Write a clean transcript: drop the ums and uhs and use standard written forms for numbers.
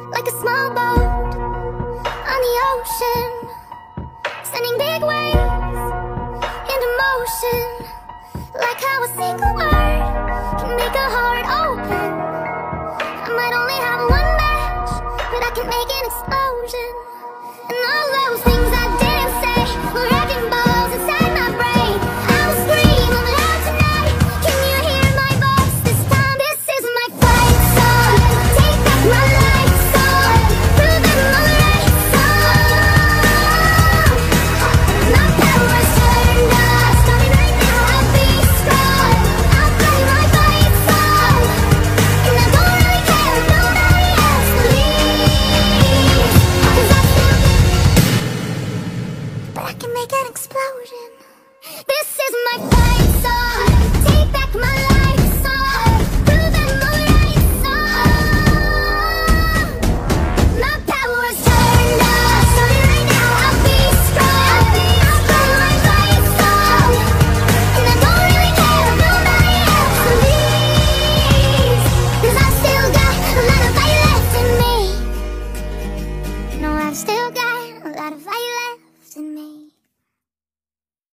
like a small boat on the ocean, sending big waves into motion, like how a single word